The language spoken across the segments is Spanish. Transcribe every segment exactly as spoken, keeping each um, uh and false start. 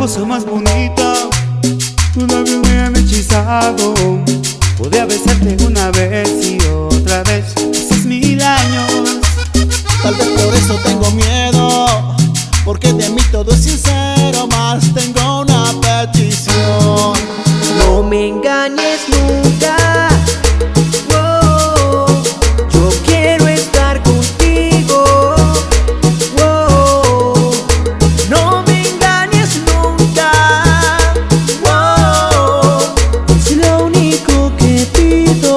cosa más bonita. Tus labios me han hechizado. Podría besarte una vez y otra vez, haces mil años. Tal vez por eso tengo miedo, porque de mí todo es sincero, más tengo una petición. No me engañes nunca. Oh, yo quiero estar contigo. Oh, no me engañes nunca. Oh, es lo único que pido.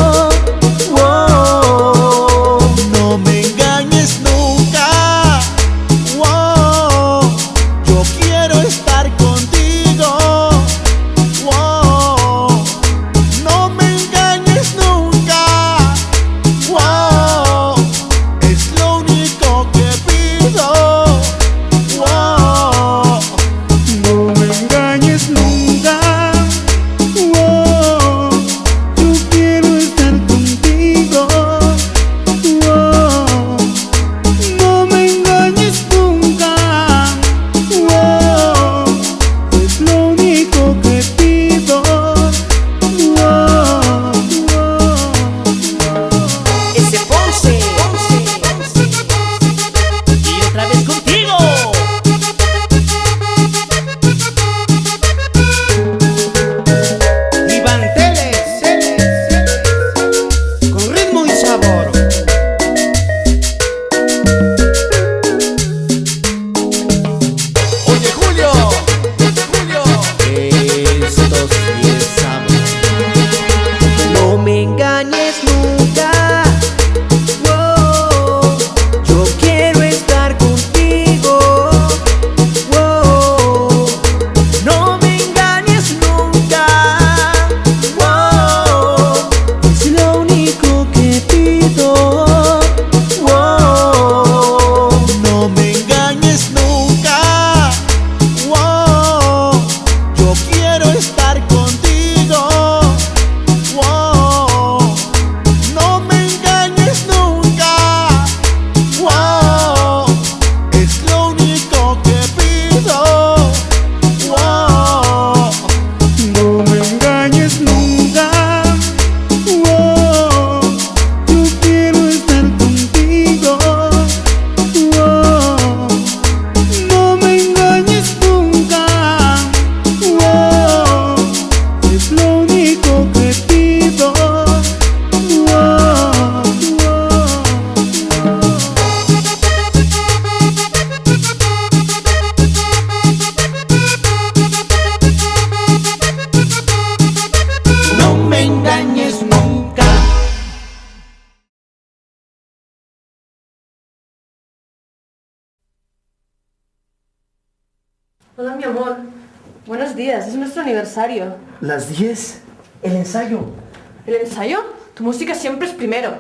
Oh, no me engañes nunca. Oh, yo quiero estar contigo. Oh, no me engañes nunca. Oh, es lo único que pido. Oh, No me engañes nunca. Oh, yo quiero estar contigo. Oh, no me engañes nunca. Oh, es lo único que pido. Oh, Ese Ponce. Y otra vez contigo. Iván Teles, con ritmo y sabor. oye Julio, Julio, estos sí es amor. No me engañes nunca. Oh, yo quiero estar contigo. Oh, no me engañes nunca. Oh, es lo único que pido. Oh, No me engañes nunca. Oh, yo quiero estar contigo. Oh, no me engañes nunca. Oh, es lo único que pido. Oh, No me engañes nunca. Oh, yo quiero estar contigo. Oh, no me engañes nunca. Oh, es lo único que pido. Oh, no me engañes nunca. Hola, mi amor. Buenos días, es nuestro aniversario. Las diez, el ensayo. ¿El ensayo? Tu música siempre es primero.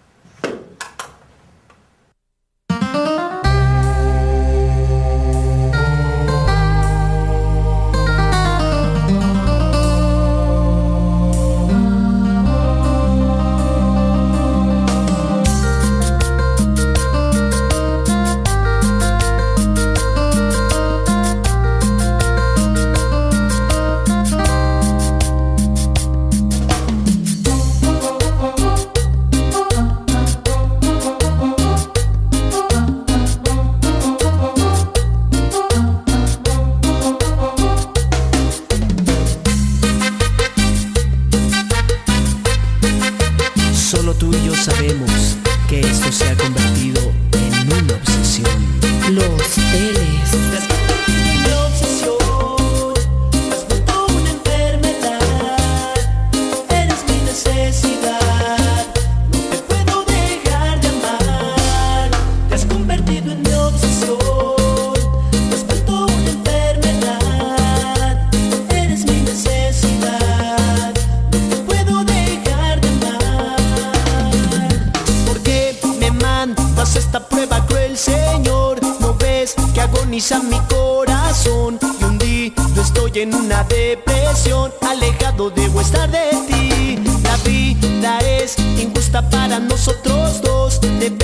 Solo tú y yo sabemos que esto se ha convertido en una obsesión. Los Teles. Mi obsesión, me has vuelto una enfermedad. Eres mi necesidad, no te puedo dejar de amar. Te has convertido en mi obsesión, me has vuelto una enfermedad. Eres mi necesidad, no te puedo dejar de amar. ¿Por qué me mandas esta prueba cruel, Señor? ¿No ves que agoniza mi corazón? Y hundido estoy en una depresión, alejado debo estar de ti. La vida es injusta para nosotros dos,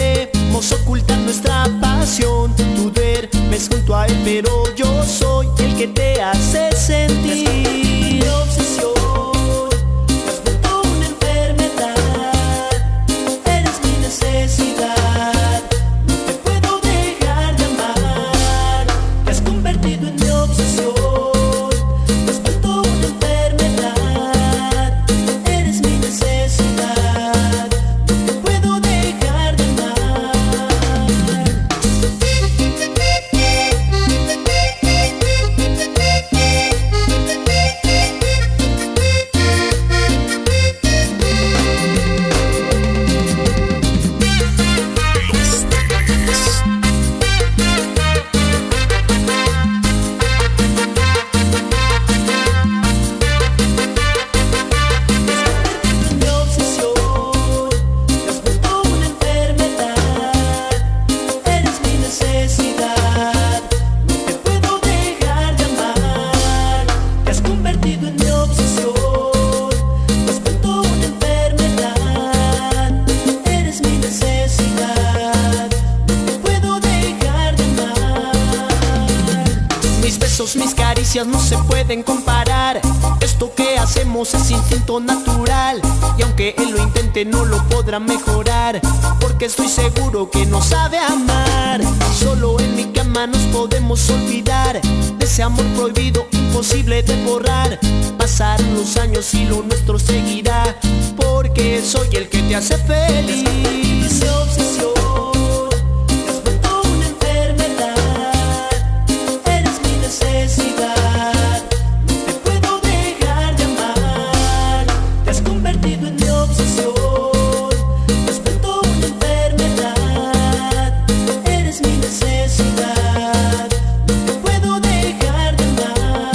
debemos ocultar nuestra pasión. Tú duermes junto a él, pero yo soy el que que te hace sentir. Mi obsesión, te has vuelto una enfermedad. Eres mi necesidad, no te puedo dejar de amar. Te has convertido en mi obsesión, te has vuelto una enfermedad. Eres mi necesidad, no te puedo dejar de amar. Mi obsesión, te has vuelto una enfermedad. Eres mi necesidad, no te puedo dejar de amar. Te has convertido en mi obsesión, te has vuelto una enfermedad. Eres mi necesidad, no te puedo dejar de amar. Mis besos, mis caricias no se pueden comparar. Esto que hacemos es instinto natural, y aunque él lo intente no lo podrá mejorar, porque estoy seguro que no sabe amar. Solo en mi cama nos podemos olvidar de ese amor prohibido, imposible de borrar. Pasarán los años y lo nuestro seguirá, porque soy el que te hace feliz. Mi obsesión, te has vuelto una enfermedad. Eres mi necesidad, no te puedo dejar de amar. Te has convertido en mi obsesión, te has vuelto una enfermedad. Eres mi necesidad, no te puedo dejar de amar.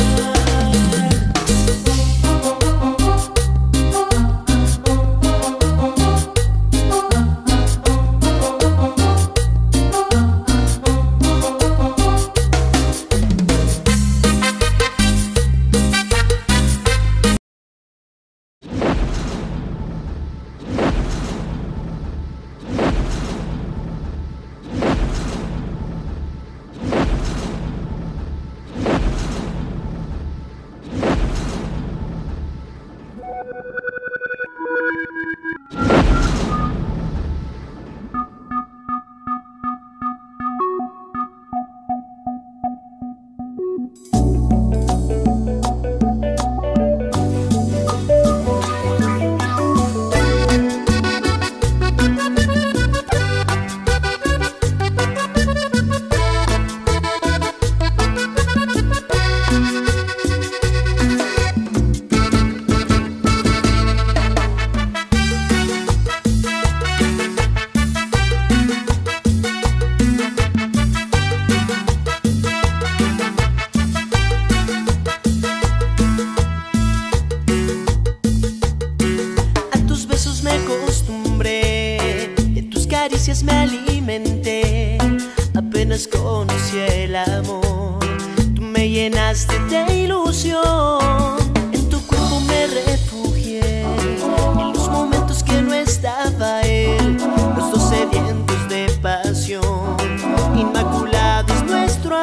Me alimenté, apenas conocí el amor. Tú me llenaste de ilusión, en tu cuerpo me refugié. En los momentos que no estaba él, los dos sedientos de pasión, inmaculado es nuestro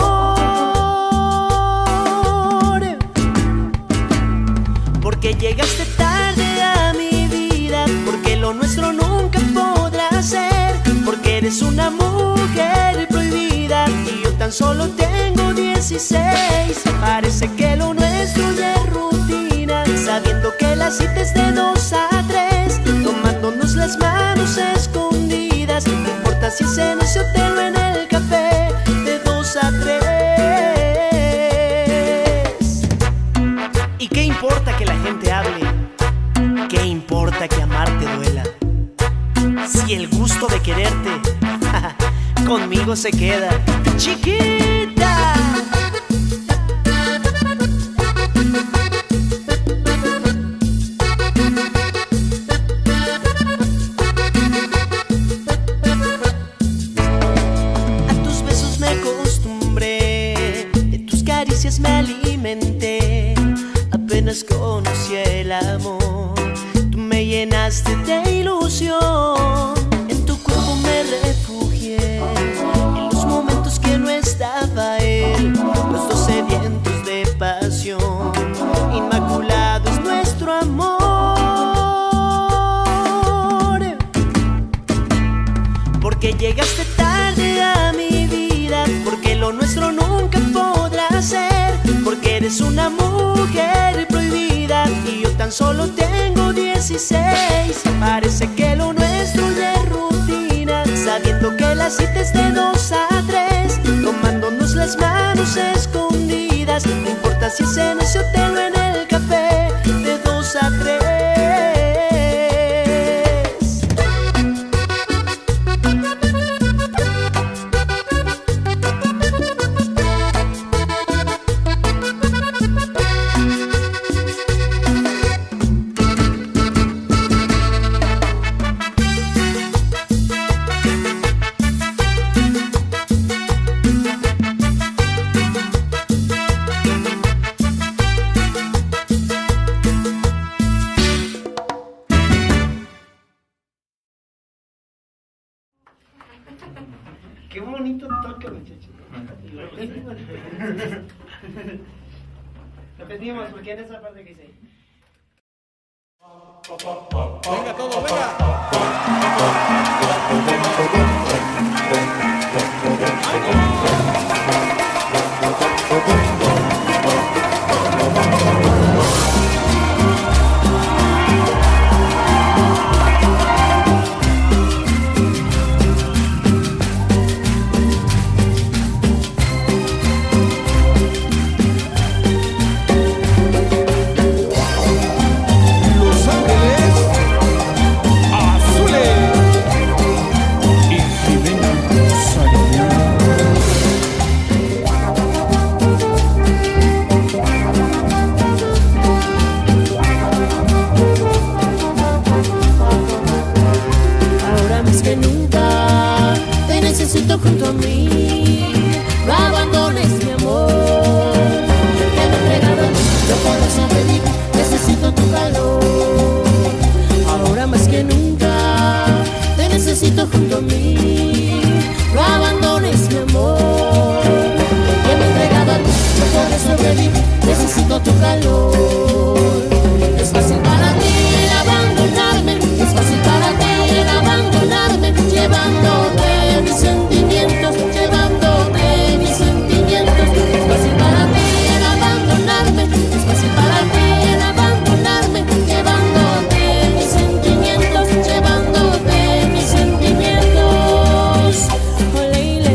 amor. Porque llegaste tarde a mi vida, porque lo nuestro nunca podrá ser, porque eres una mujer prohibida y yo tan solo tengo dieciséis. Parece que lo nuestro ya es rutina, sabiendo que la cita es de dos a tres, tomándonos las manos escondidas. No importa si se nos hotel en el café, de dos a tres. ¿Y qué importa que la gente hable? ¿Qué importa que amarte duela? Si el gusto de quererte conmigo se queda, chiquita. A tus besos me acostumbré, de tus caricias me alimenté, apenas conocí el amor. Tú me llenaste de ilusión, en tu cuerpo me refugié. En los momentos que no estaba él, los dos sedientos eres una mujer prohibida y yo tan solo tengo dieciséis. Parece que lo nuestro ya es rutina, sabiendo que la cita es de dos a tres, tomándonos las manos escondidas. No importa si es en ese hotel o en el café, de dos a tres. Qué bonito toque, muchachos. Repetimos, porque en esa parte que dice. Venga todo, venga. Junto a mí, no abandones mi amor, que me entregado, yo puedo sobrevivir, necesito tu calor. Ahora más que nunca, te necesito junto a mí, no abandones mi amor, que me entregado, yo puedo sobrevivir, necesito tu calor. Es fácil para ti el abandonarme, es fácil para ti el abandonarme, llevándote mis sentimientos, llevándote mis sentimientos. Es fácil para ti el abandonarme, es fácil para ti el abandonarme, llevándote mis sentimientos, llevándote mis sentimientos. Ole, le,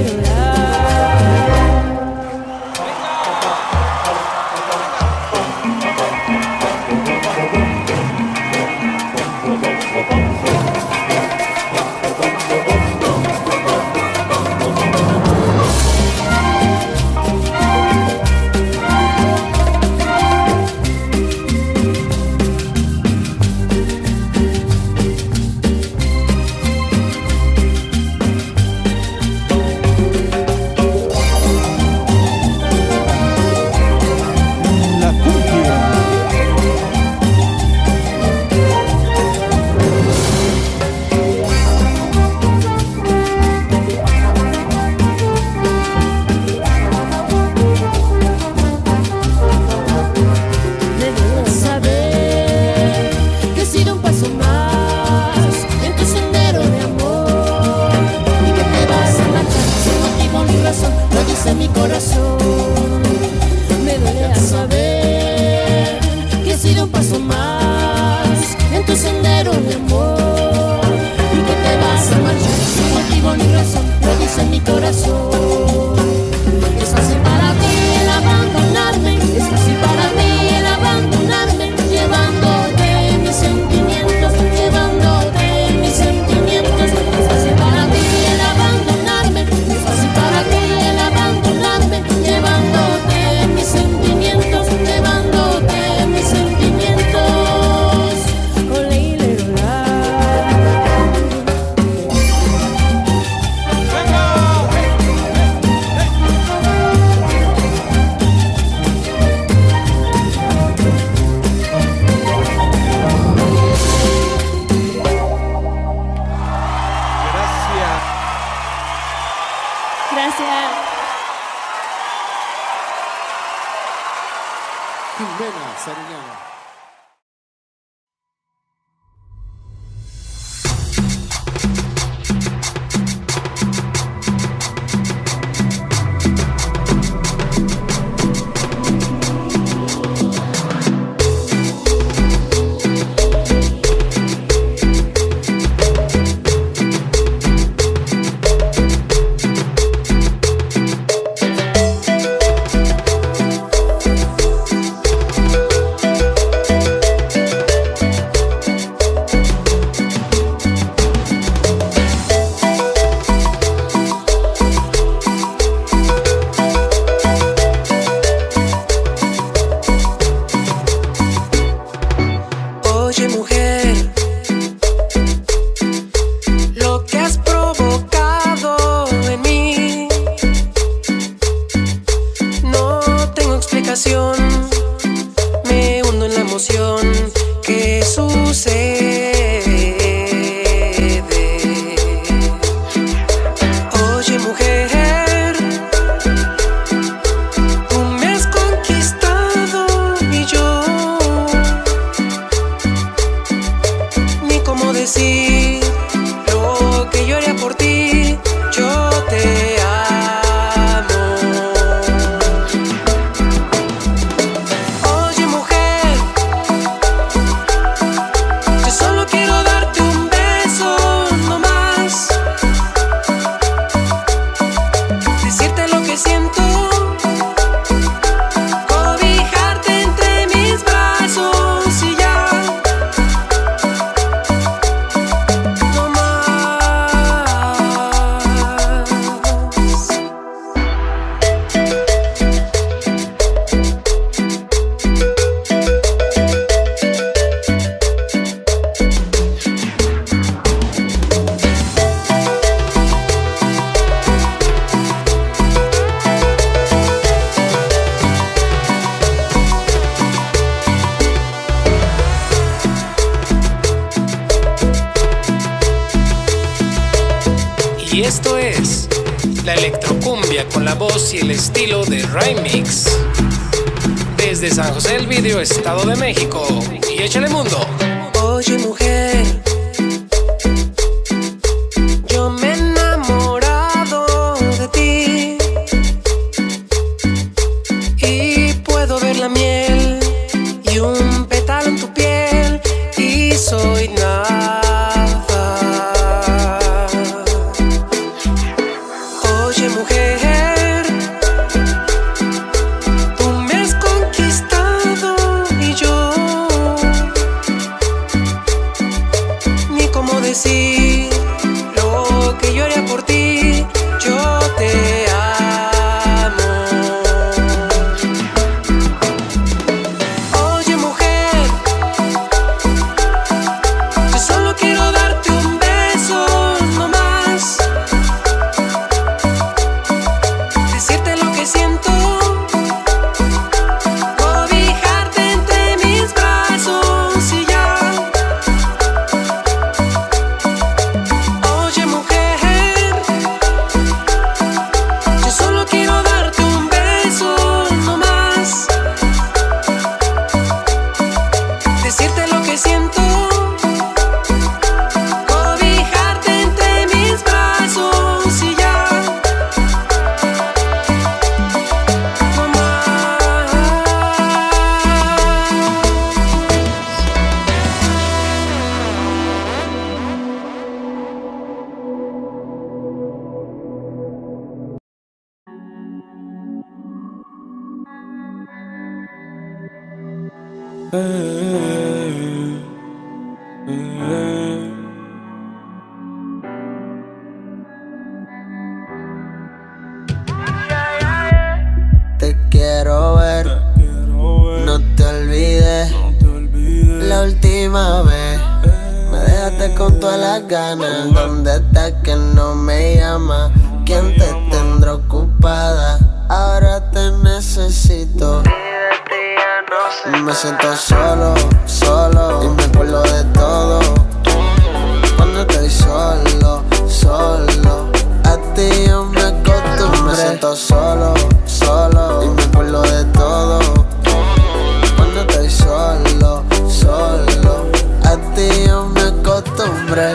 mi corazón. Me duele a saber que he sido un paso más en tu sendero de amor y que te vas a marchar sin motivo ni razón, lo dice mi corazón. Es fácil para ti el abandonarme, es fácil para ti el abandonarme, llevándote mis sentimientos, llevándote mis sentimientos. Es fácil para ti el abandonarme, es fácil para ti el abandonarme, llevándote mis sentimientos, llevándote mis sentimientos. Ole, ile, ola. Gracias. Jimena Sariñana. la electrocumbia con la voz y el estilo de Remix. Desde San José del Vidrio, Estado de México. Y échale mundo. Oye, mujer, yo me he enamorado de ti y puedo ver la miel y un pétalo en tu piel y soy nada. Oye, mujer, tú me has conquistado y yo ni cómo decir lo que yo haría por ti. Yo te amo. Oye, mujer, yo solo quiero darte un beso, no más. Decirte lo que siento, cobijarte entre mis brazos y ya. Oye, mujer, yo solo quiero darte un beso, no más. Decirte lo que siento, cobijarte entre mis brazos y ya. No más. Te quiero ver, no te olvides. La última vez me dejaste con todas las ganas. ¿Dónde estás que no me llama? ¿Quién te tendrá ocupada? Ahora te necesito. Me siento solo, solo y me acuerdo de todo. Cuando estoy solo, solo, a ti yo me acostumbré. Me siento solo, solo y me acuerdo de todo. Cuando estoy solo, solo, a ti yo me acostumbré.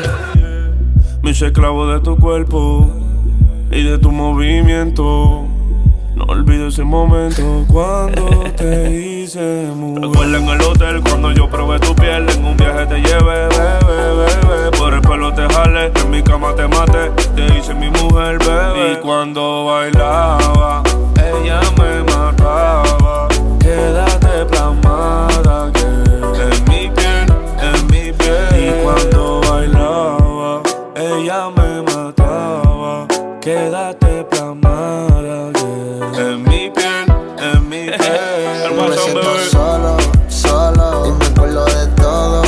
Me hice esclavo de tu cuerpo y de tu movimiento. No olvido ese momento cuando te hice mujer. Recuerda en el hotel cuando yo probé tu piel. En un viaje te llevé, bebé, bebé. Por el pelo te jalé, en mi cama te maté. Te hice mi mujer, bebé. Y cuando bailaba, ella me mataba. Quédate plasmada que en mi piel, en mi piel. Y cuando bailaba, ella me mataba. Quédate plasmada que en mi piel, en mi piel. Me siento solo, solo y me acuerdo de todo.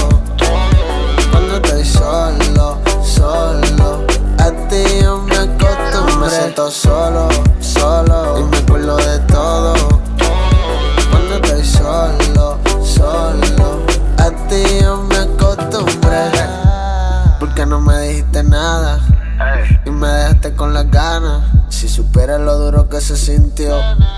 Cuando estoy solo, solo, a ti yo me acostumbré. Me siento solo, solo y me acuerdo de todo. Cuando estoy solo, solo, a ti yo me acostumbré. Porque no me dijiste nada y me dejaste con las ganas. Si supieras lo duro que se sintió,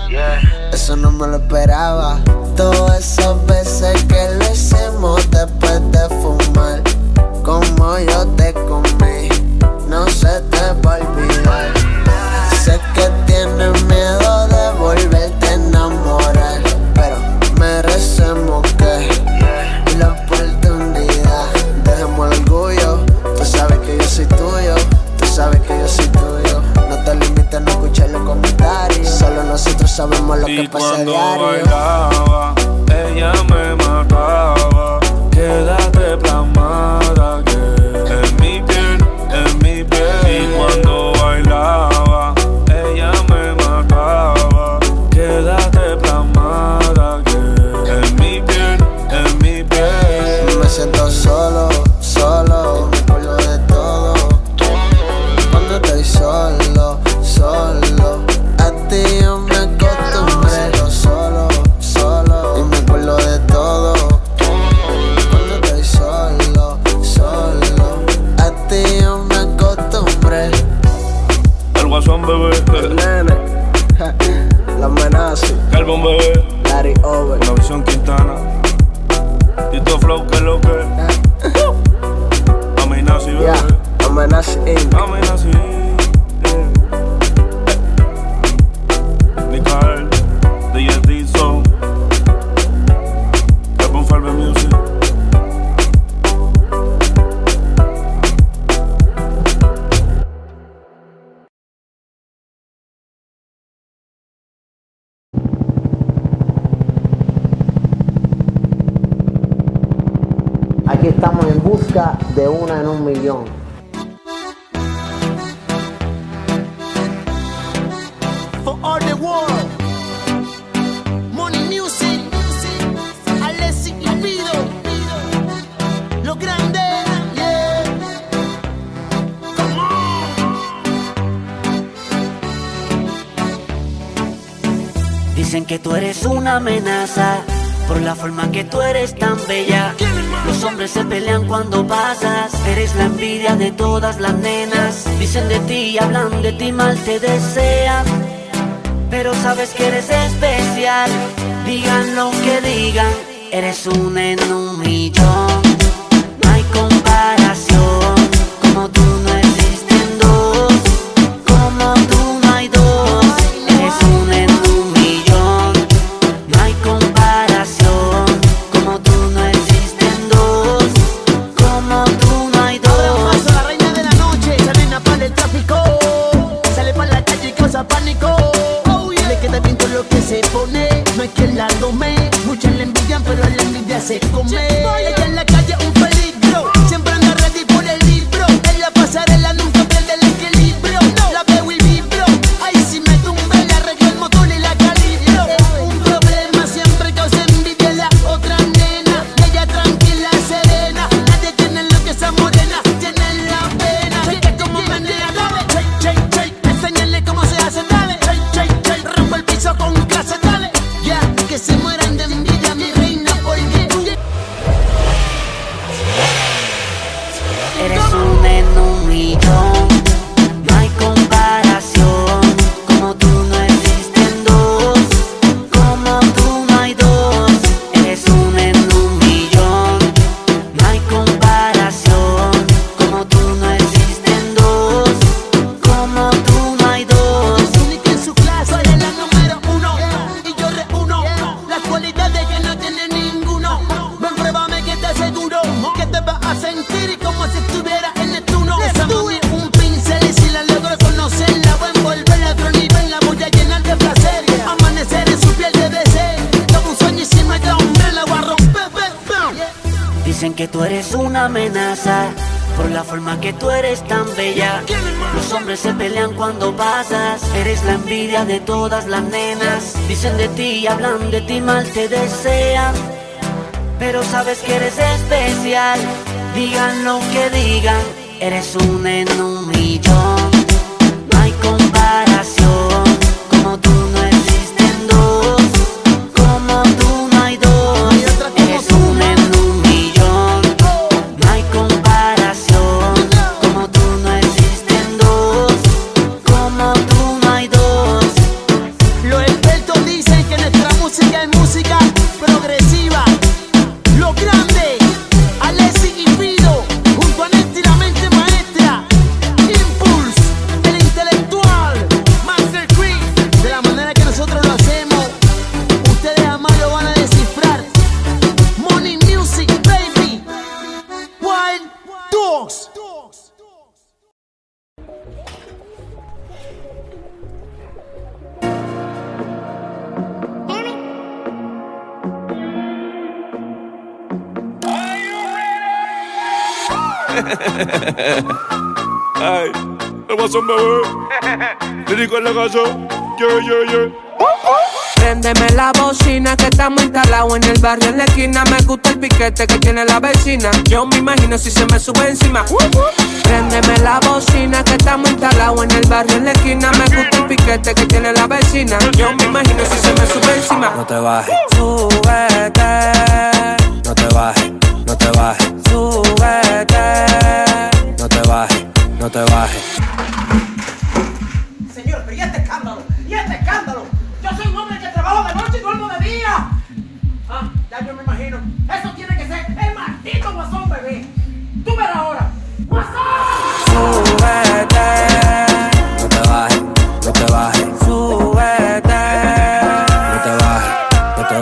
eso no me lo esperaba. Todas esas veces que lo hicimos después de fumar, como yo te comí, no se te va a olvidar. Sé que tienes miedo de volverte a enamorar, pero merecemos que la oportunidad. Dejemos el orgullo, tú sabes que yo soy tuyo, tú sabes que yo soy tuyo. No te limites a no escuchar los comentarios, solo nosotros sabemos lo que pasa a diario. Y cuando bailaba, ella me mataba. Quédate plasmada que en mi piel, en mi piel. Y cuando bailaba, ella me mataba. Quédate plasmada que en mi piel, en mi piel. Me siento solo, solo, me acuerdo de todo. Cuando estoy solo, solo, a ti yo me acostumbré. Me siento solo, solo y me acuerdo de todo. Cuando estoy álbum, bebé. Larry Over. La versión Quintana. Tito Flow, que es lo que. Amenazi, bebé. Yeah, Amenazi Inc. Amenazi. Nickel, D J Dizzo. Álbum Falve Music. Aquí estamos en busca de una en un millón. For all the world, Money Music, Alessi y Fido, lo grande, yeah. Come on. Dicen que tú eres una amenaza por la forma que tú eres tan bella. Los hombres se pelean cuando pasas. Eres la envidia de todas las nenas. Dicen de ti y hablan de ti, mal te desean, pero sabes que eres especial. Digan lo que digan, eres un en un millón. No hay comparación, como tú no existen dos. Como tú no hay dos. Eres un en un millón. No hay comparación, como tú no existen dos. Como tú no hay dos. Ahora paso la reina de la noche, esa nena para el tráfico. Sale para la calle y causa pánico. Le queda bien todo lo que se pone, no hay quien la tome. Muchas la envidian, pero a la envidia se come. Ella en la calle un peligro, siempre anda ready por el libro. En la pasarela nunca pierde el equilibrio. La veo y vibro, ahí si me tumbe le arreglo el motor y la calibro. Un problema siempre causa envidia la otra nena. Ella tranquila, serena, nadie tiene lo que esa morena tiene en la pena. Cheque como menea, dale, shake, shake, shake, enséñale cómo se hace, dale, shake, shake, shake, rompe el piso con clase, dale, ya, yeah, que se mueran de envidia, mi reina, porque tú eres un en un millón. No hay comparación, como tú no existen dos. Como tú no hay dos. Eres un en un millón. No hay comparación, como tú no existen dos. Como tú no hay dos. única en su clase, eres la número uno, y yo reúno las cualidades que no tiene ninguno. Ven, pruébame que te aseguro que te vas a sentir como si estuviera en Neptuno. Esa mami un pincel y si la logro conocerla voy a envolverla a otro nivel, la voy a llenar de placer. Amanecer en su piel debe ser todo un sueño y si me da hombre la voy a romper. Dicen que tú eres una amenaza por la forma que tú eres tan bella. Los hombres se pelean cuando pasas. Eres la envidia de todas las nenas. Dicen de ti y hablan de ti, mal te desean, pero sabes que eres especial. Digan lo que digan, eres un en un millón. No hay comparación, como tú no existen dos. Como tú no hay dos. Eres un en un millón. No hay comparación, como tú no existen dos. Como tú no hay dos. Los expertos dicen que nuestra música es música progresiva. Lo grande, Alessi y Fido, junto a Nesti, la mente maestra. Impulse, el intelectual, Master Chris. De la manera que nosotros lo hacemos, ustedes jamás lo van a descifrar. Money Music, baby. Wild Dogs. Ay, ¿qué pasó, bebé? Lírico en la casa, yeah, yeah, yeah. Préndeme la bocina que estamos instalados en el barrio en la esquina. Me gusta el piquete que tiene la vecina. Yo me imagino si se me sube encima. Préndeme la bocina que estamos instalados en el barrio en la esquina. Me gusta el piquete que tiene la vecina. Yo me imagino si se me sube encima. No te bajes, súbete. No te bajes, no te bajes, súbete. No te bajes, no te bajes. Señor, pero ¿y este escándalo? ¿Y este escándalo? Yo soy un hombre que trabajo de noche y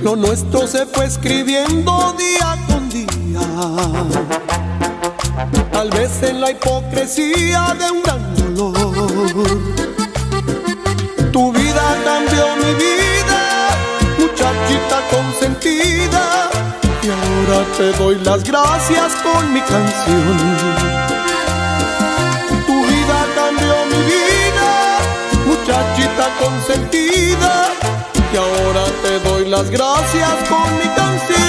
Lo nuestro se fue escribiendo día con día, tal vez en la hipocresía de un gran dolor. Tu vida cambió mi vida, muchachita consentida, y ahora te doy las gracias con mi canción. Tu vida cambió mi vida, muchachita consentida, y ahora te doy las gracias con mi canción.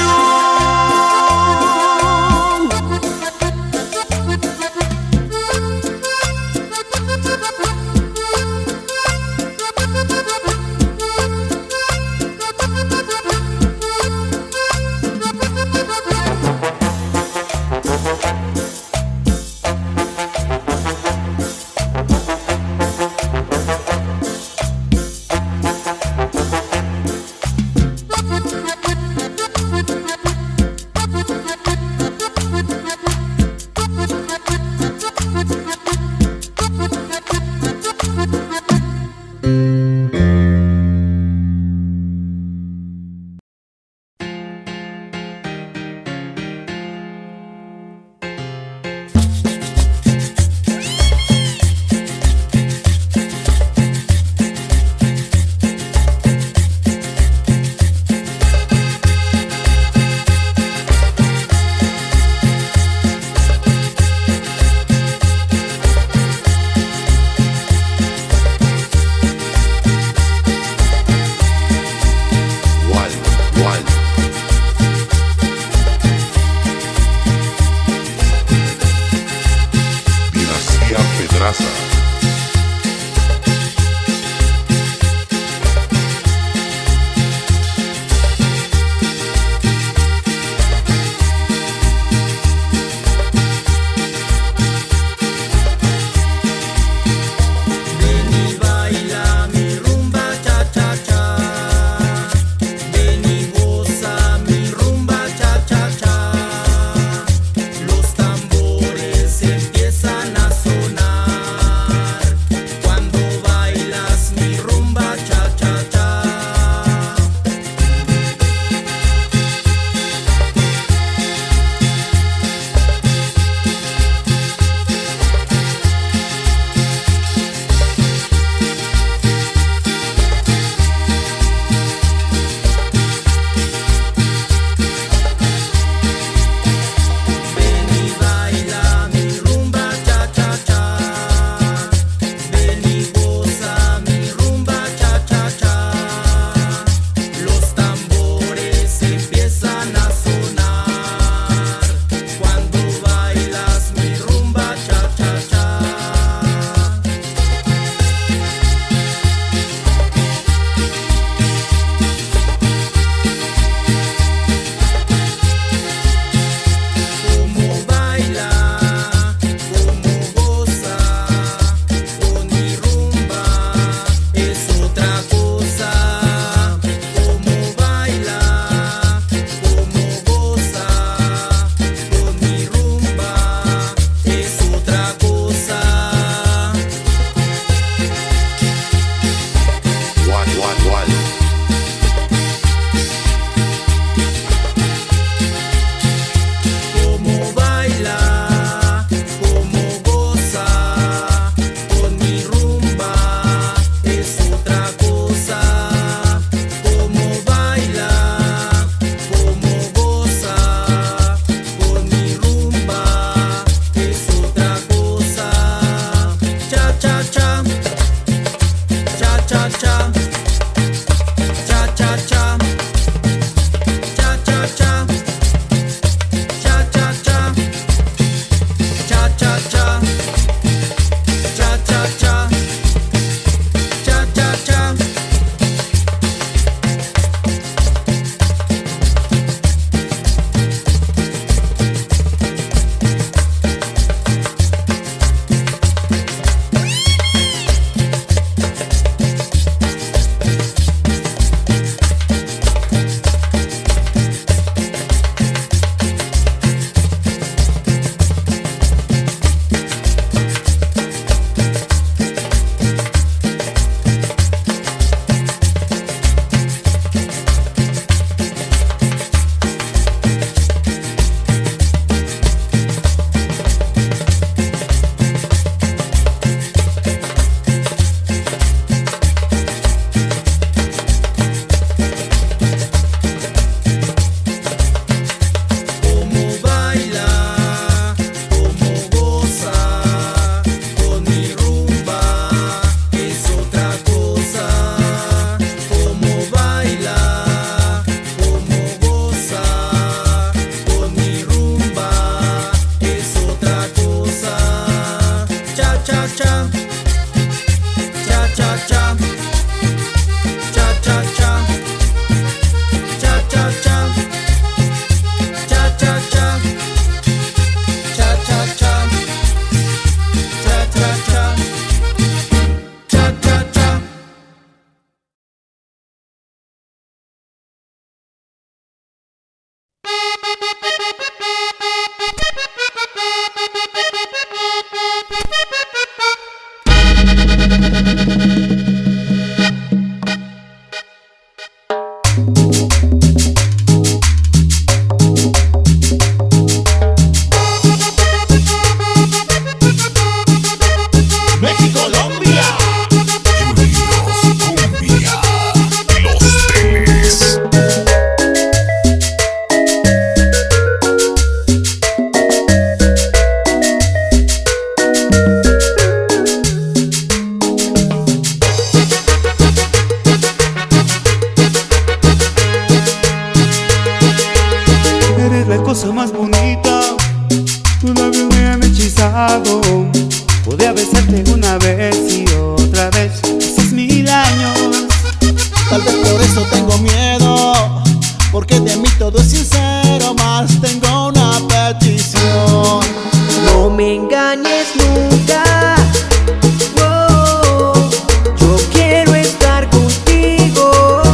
Tal vez por eso tengo miedo, porque de mí todo es sincero, más tengo una petición. No me engañes nunca, oh, yo quiero estar contigo,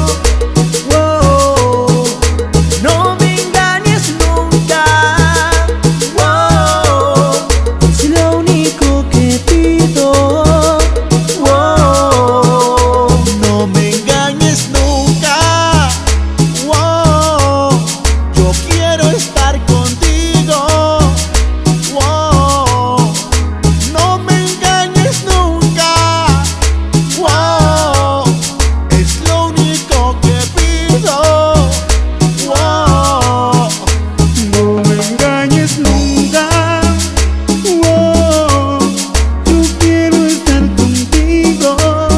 oh, no me engañes nunca, oh, es lo único que pido, oh, no me engañes nunca, oh, yo quiero estar contigo, oh, no me engañes nunca, oh, es lo único que pido, oh, no me engañes nunca, oh, yo quiero estar contigo,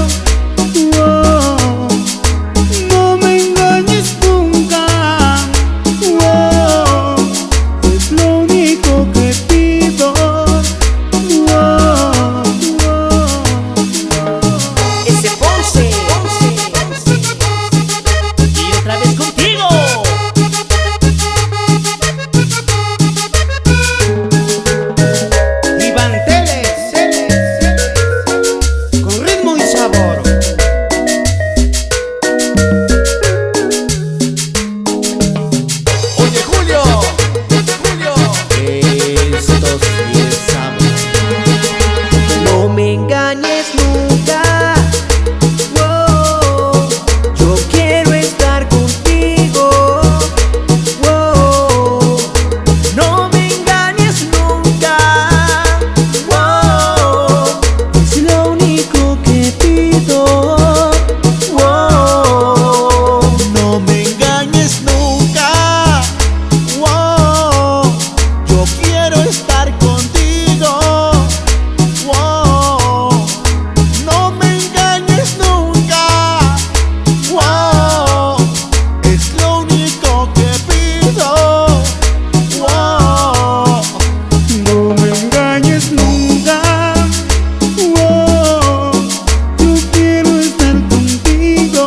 oh, no me engañes nunca, oh, es lo único que pido, oh, ese Ponce, y otra vez contigo. Iván Teles, con ritmo y sabor. Oye Julio, Julio, Esto sí es amor. No me engañes nunca, oh, yo quiero estar contigo, oh, no me engañes nunca, oh, es lo único que pido, oh, no me engañes nunca, oh, yo quiero estar contigo, oh, no me engañes nunca, oh, es lo único que pido, oh, No me engañes nunca, oh, yo quiero estar contigo,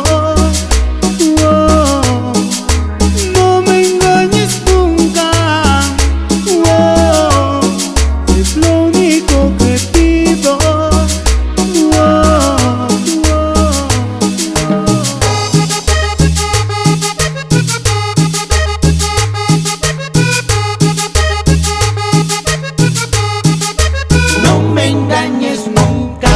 oh, no me engañes nunca, oh, es lo único que pido, oh, no me engañes nunca.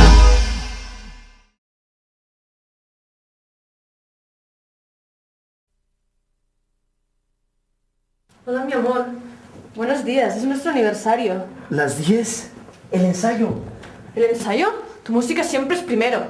Hola, mi amor. Buenos días, es nuestro aniversario. Las diez, el ensayo. ¿El ensayo? Tu música siempre es primero.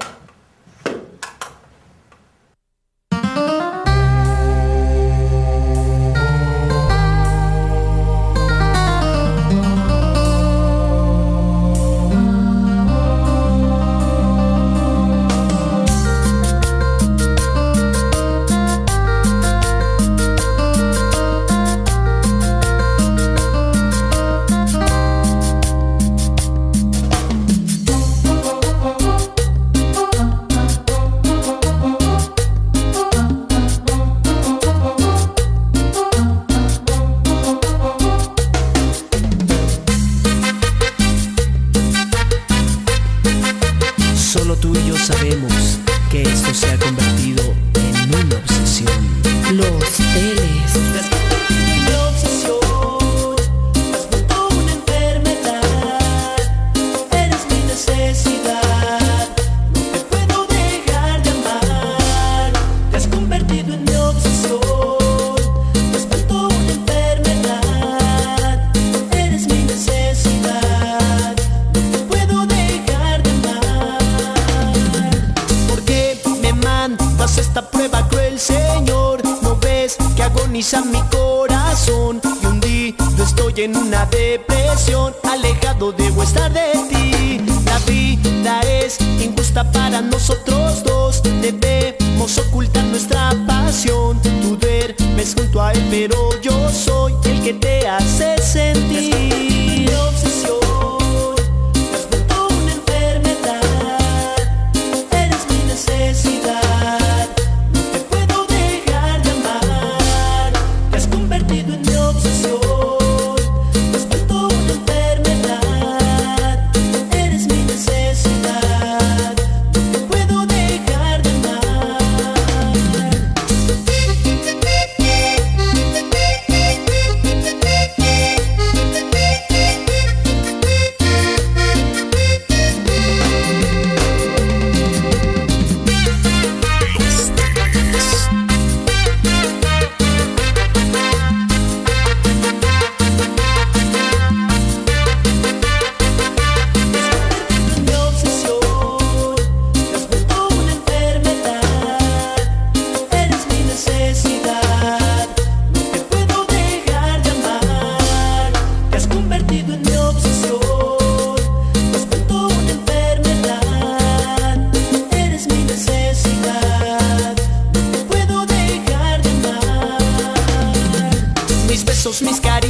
Solo tú y yo sabemos que esto se ha convertido en una obsesión. Los Teles. Mi obsesión, has vuelto una enfermedad. Eres mi necesidad, no te puedo dejar de amar. Te has convertido en mi obsesión, has vuelto una enfermedad. Eres mi necesidad, no te puedo dejar de amar. ¿Por qué me mandas esta prueba cruel, Señor? ¿No ves que agoniza mi corazón? Y hundido estoy en una depresión, alejado debo estar de ti. La vida es injusta para nosotros dos, debemos ocultar nuestra pasión. Tú duermes junto a él, pero yo soy el que te hace sentir. Mi obsesión, has vuelto una enfermedad. Eres mi necesidad, no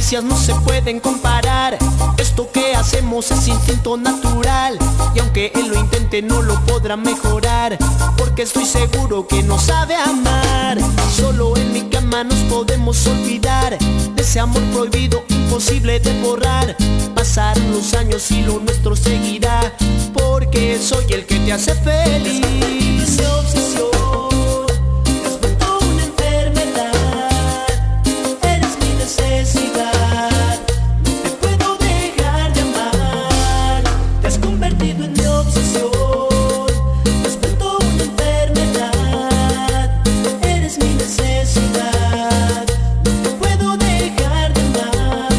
caricias no se pueden comparar. Esto que hacemos es instinto natural, y aunque él lo intente no lo podrá mejorar, porque estoy seguro que no sabe amar. Solo en mi cama nos podemos olvidar de ese amor prohibido, imposible de borrar. Pasarán los años y lo nuestro seguirá, porque soy el que te hace feliz. Esa obsesión has vuelto una enfermedad, eres mi necesidad, no te puedo dejar de amar. Te has convertido en mi obsesión, has vuelto una enfermedad, eres mi necesidad, no te puedo dejar de amar.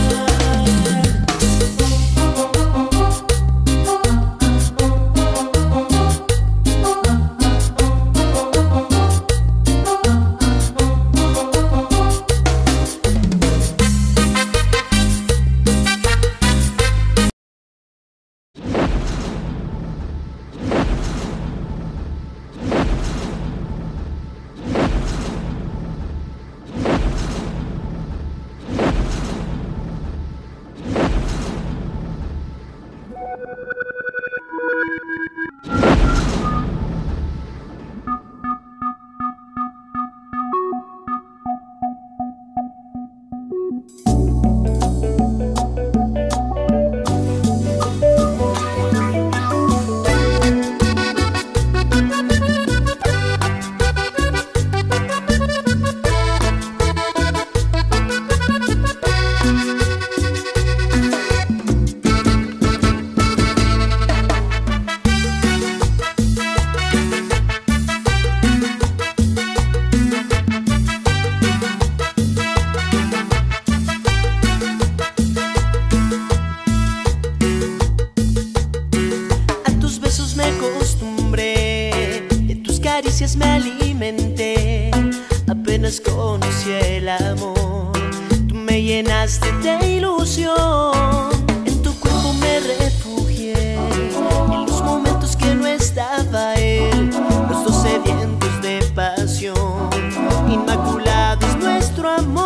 Me alimenté, apenas conocí el amor. Tú me llenaste de ilusión, en tu cuerpo me refugié. En los momentos que no estaba él, los dos sedientos de pasión, inmaculado es nuestro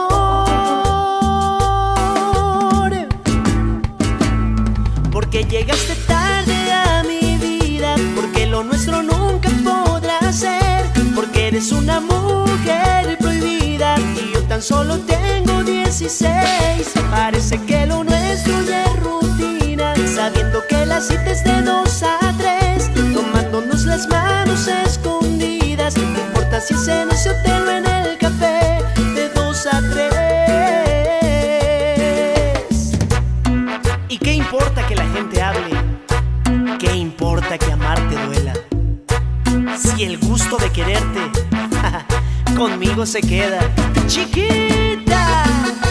amor. Porque llegaste tarde a mi vida, porque lo nuestro nunca podrá ser, porque eres una mujer prohibida y yo tan solo tengo dieciséis. Parece que lo nuestro ya es rutina, sabiendo que la cita es de dos a tres, tomándonos las manos escondidas. No importa si es en ese hotel o en el café, de dos a tres. ¿Y qué importa que la gente hable? ¿Qué importa que amarte duela? Si el gusto de quererte conmigo se queda, chiquita.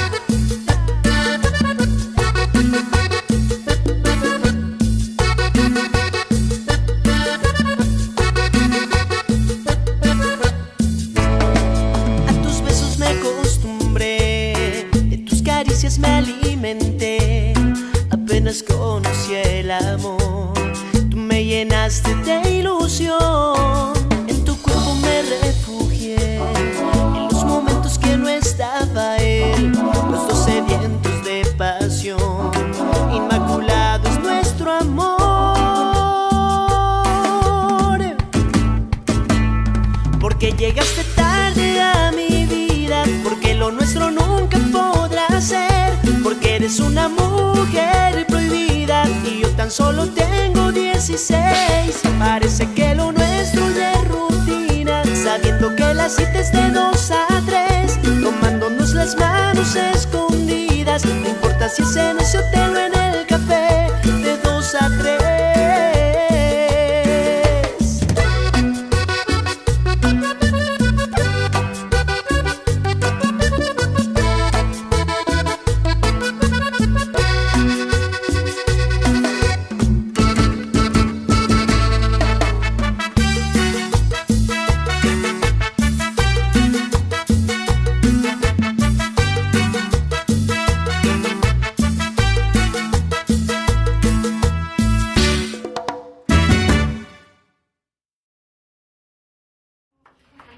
A tus besos me acostumbré, de tus caricias me alimenté, apenas conocí el amor. Tú me llenaste de ilusión, en tu cuerpo me refugié. En los momentos que no estaba él, los dos sedientos de pasión, inmaculado es nuestro amor. Porque llegaste tarde a mi vida, porque lo nuestro nunca podrá ser, porque eres una mujer prohibida y yo tan solo tengo dieciséis. Parece que lo nuestro ya es rutina, sabiendo que la cita es de dos a tres, tomándonos las manos escondidas. No importa si es en ese hotel o en el café, de dos a tres.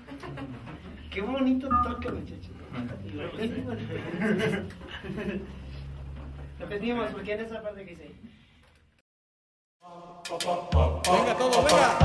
Qué bonito toque, muchachos. Repetimos, porque en esa parte que hice ahí. Venga, todo, venga.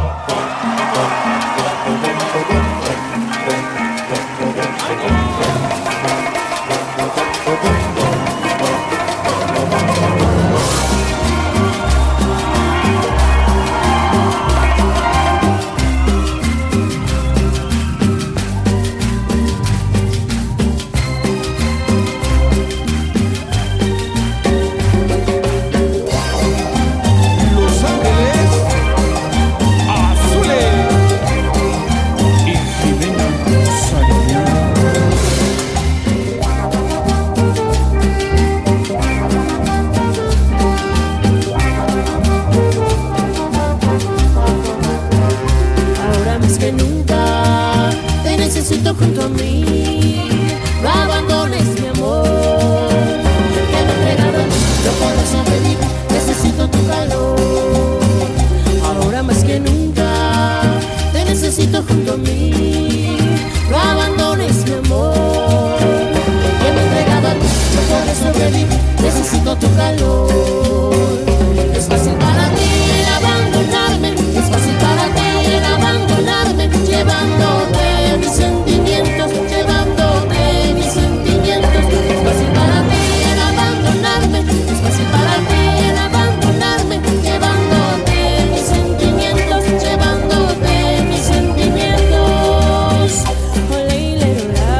Junto a mí, no abandones mi amor, que me he entregado, no puedo sobrevivir, necesito tu calor. Ahora más que nunca, te necesito junto a mí, no abandones mi amor, que me he entregado a ti, no puedo sobrevivir, necesito tu calor. Es fácil para ti el abandonarme, es fácil para ti el abandonarme, llevándote mis sentimientos, llevándote mis sentimientos. Es fácil para ti el abandonarme, es fácil para ti el abandonarme, llevándote mis sentimientos, llevándote mis sentimientos. Ole, ile,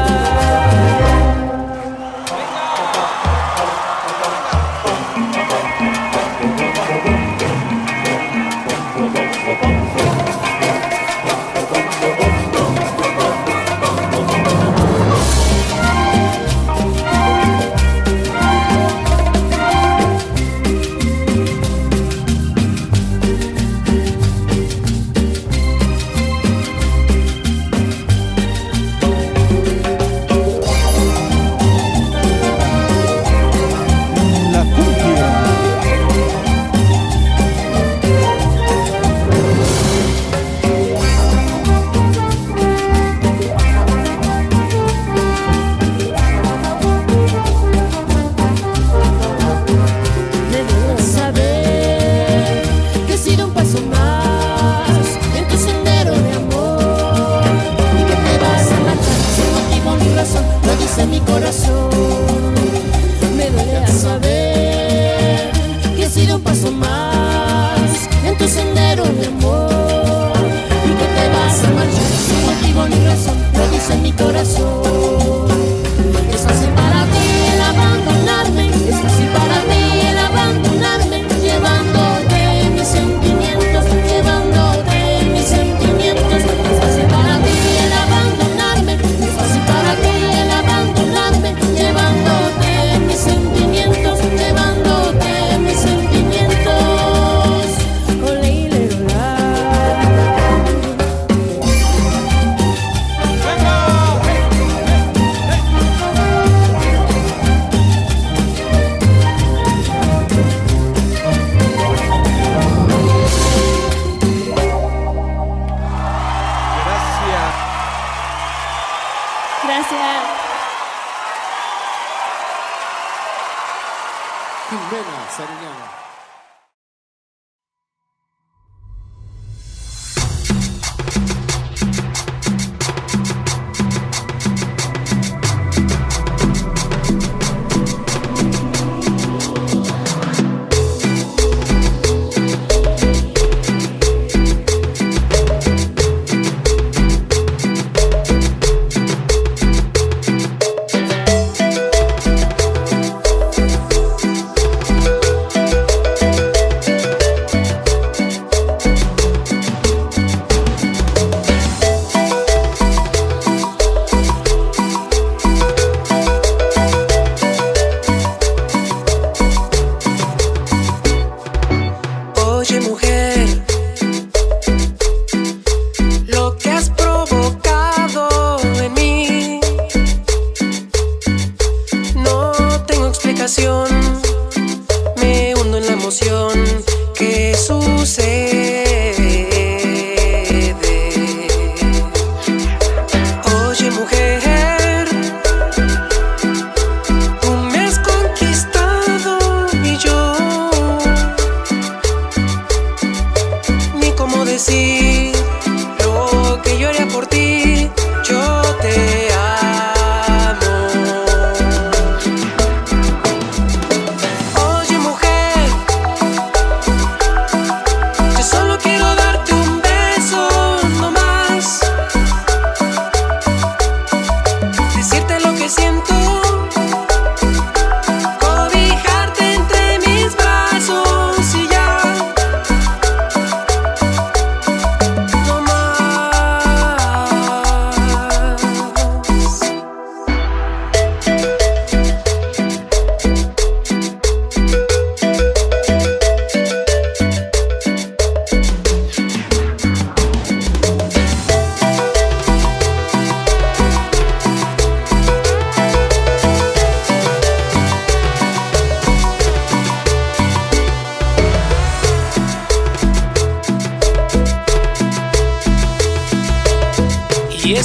Jimena Sariñana.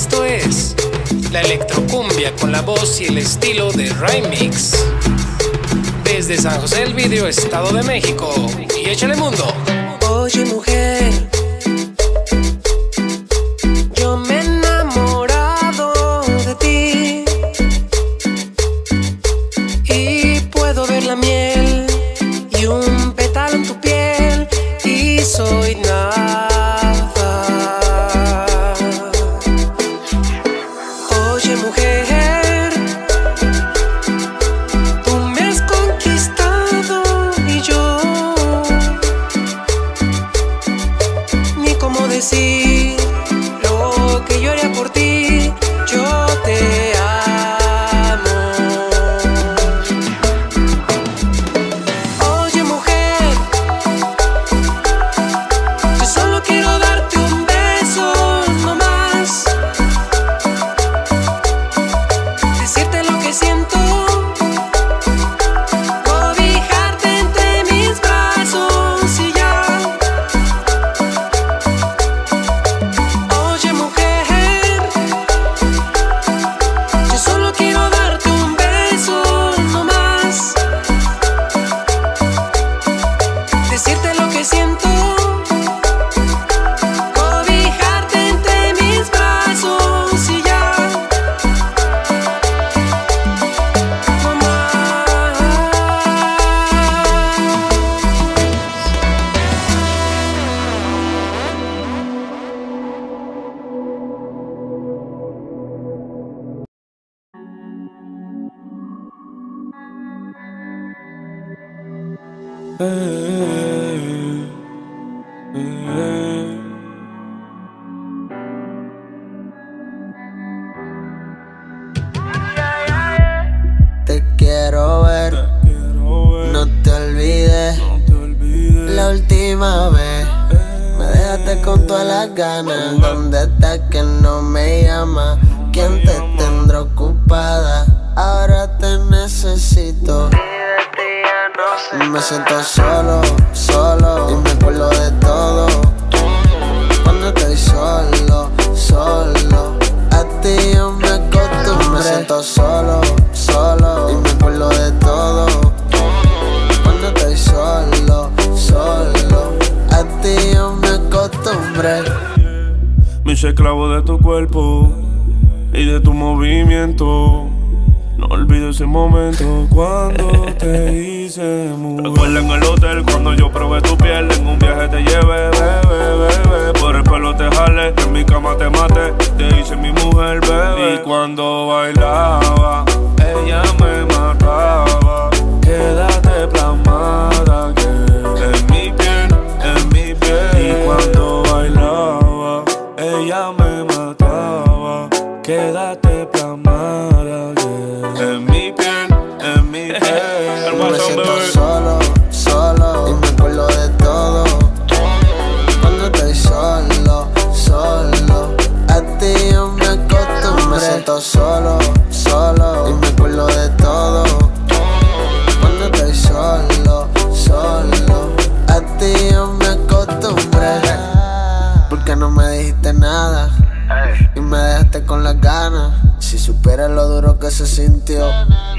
Esto es la electrocumbia con la voz y el estilo de Rymix. Desde San José del Video, Estado de México. Y échale mundo. Oye, mujer, yo me he enamorado de ti y puedo ver la miel y un pétalo en tu piel y soy nada. Oye, mujer, tú me has conquistado y yo ni cómo decir lo que yo haría por ti. Yo te amo. Oye, mujer, yo solo quiero darte un beso, no más. Decirte lo que siento, cobijarte entre mis brazos y ya. Oye, mujer, yo solo quiero darte un beso, no más. Decirte lo que siento, cobijarte entre mis brazos y ya. No más. Eh, eh. Te quiero ver, no te olvides. La última vez me dejaste con todas las ganas. ¿Dónde estás que no me llama? ¿Quién te tendrá ocupada? Ahora te necesito. Me siento solo, solo, y me acuerdo de todo. Cuando estoy solo, solo, a ti yo me acostumbré. Me siento solo, solo, y me acuerdo de todo. Cuando estoy solo, solo, a ti yo me acostumbré. Me hice esclavo de tu cuerpo y de tu movimiento. No olvido ese momento cuando te hice mujer. Recuerda en el hotel cuando yo probé tu piel. En un viaje te llevé, bebé, bebé. Por el pelo te jalé, en mi cama te maté. Te hice mi mujer, bebé. Y cuando bailaba, ella me mataba. Quédate plasmada que en mi piel, en mi piel. Y cuando bailaba, ella me mataba. Quédate plasmada que en mi piel, en mi piel. Me siento solo, solo, y me acuerdo de todo. Cuando estoy solo, solo, a ti yo me acostumbré. Me siento solo, solo, y me acuerdo de todo. Cuando estoy solo, solo, a ti yo me acostumbré. Porque no me dijiste nada y me dejaste con las ganas. Si supieras lo duro que se sintió,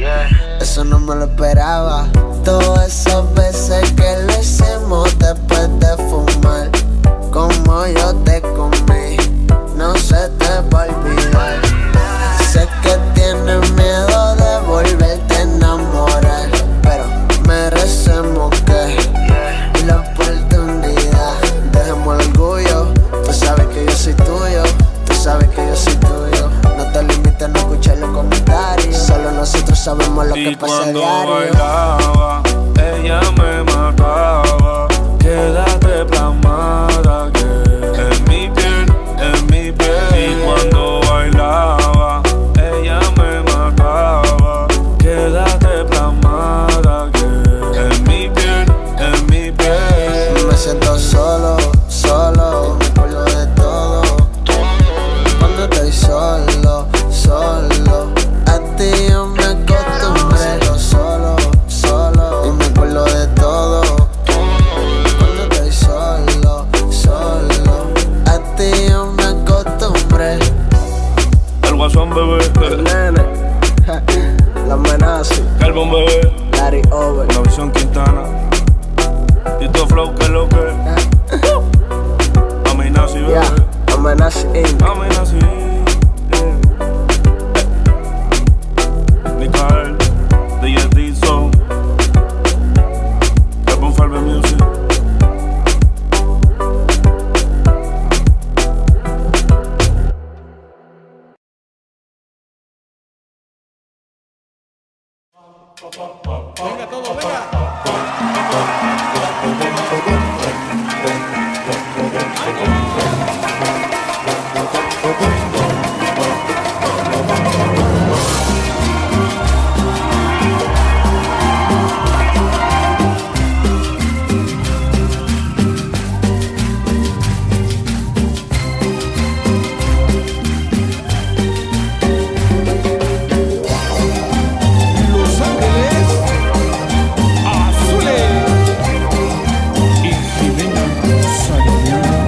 eso no me lo esperaba. Todas esas veces que lo hicimos después de fumar, como yo te comí, no se te va a olvidar. Sé que tienes miedo de volverte a enamorar, pero merecemos que la oportunidad. Dejemos el orgullo, tú sabes que yo soy tuyo. Tú sabes que yo soy tuyo. No te limites a no escuchar los comentarios. Solo nosotros sabemos lo que pasa a diario. Y cuando bailaba, ella me mataba. Quédate plasmada que en mi piel, en mi piel. Y cuando bailaba, ella me mataba. Quédate plasmada que en mi piel, en mi piel. Me siento solo, solo, y me acuerdo de todo. Cuando estoy solo, solo, a ti yo me acostumbré. Me siento solo, solo, y me acuerdo de todo. Cuando estoy solo, solo, a ti yo me acostumbré. guasón, bebé. El nene, la amenaza. Carbon, bebé. Larry Over. La visión Quintana. Tito Flow, que es lo que. Amenaza, bebé. Yeah, amenaza in. Amenaza. Mikael, D J Dizzo. Carbon Fiber Music. Venga, todo, venga. Los Ángeles Azules. Y Jimena Sariñana.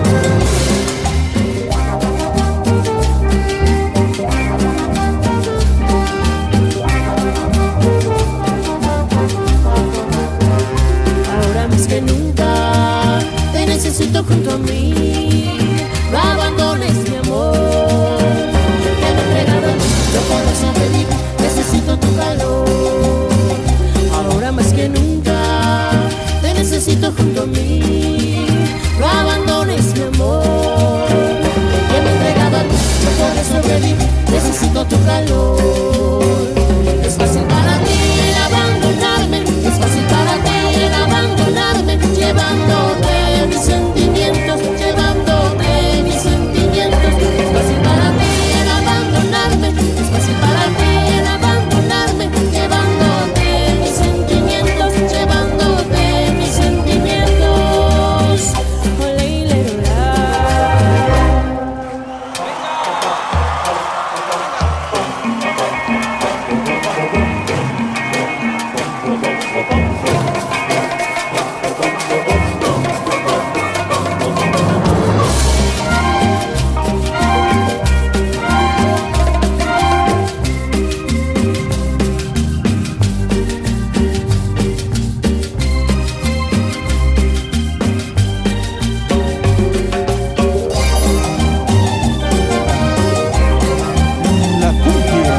Ahora más que nunca te necesito junto a mí. No abandones mi amor, te lo he entregado, no puedo sobrevivir, necesito tu calor. Ahora más que nunca te necesito junto a mí. No abandones mi amor, te lo he entregado, no puedo sobrevivir, necesito tu calor. Es fácil para ti el abandonarme, es fácil para ti el abandonarme, llevándote mis sentimientos, llevándote mis sentimientos. Es fácil para ti el abandonarme, es fácil para ti el abandonarme, llevándote mis sentimientos, llevándote mis sentimientos. Ole, ile, ola. La cumbia.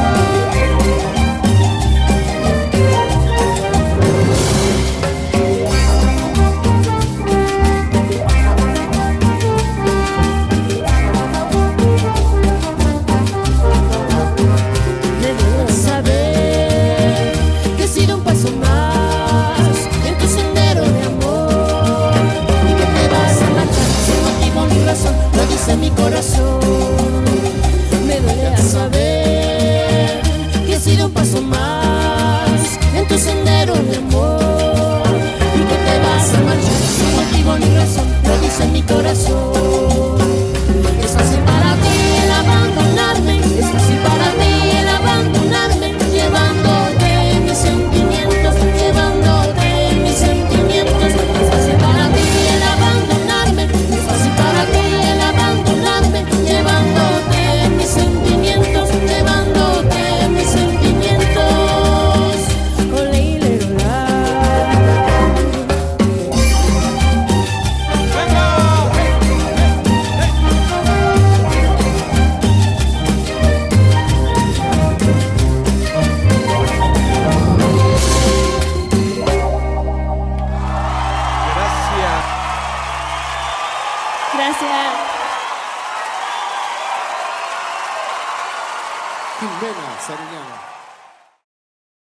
Me duele saber que he sido un paso más en tu sendero de amor y que te vas a marchar sin motivo ni razón, lo dice mi corazón. Me duele saber que he sido un paso más en tu sendero de amor y que te vas a marchar sin motivo ni razón, lo dice mi corazón. Es fácil para ti el abandonarme, es fácil para ti el abandonarme, llevándote mis sentimientos, llevándote mis sentimientos. Es fácil para ti el abandonarme, es fácil para ti el abandonarme, llevándote mis sentimientos, llevándote mis sentimientos. Ole, ile, ola. Gracias. Gracias. Jimena Sariñana.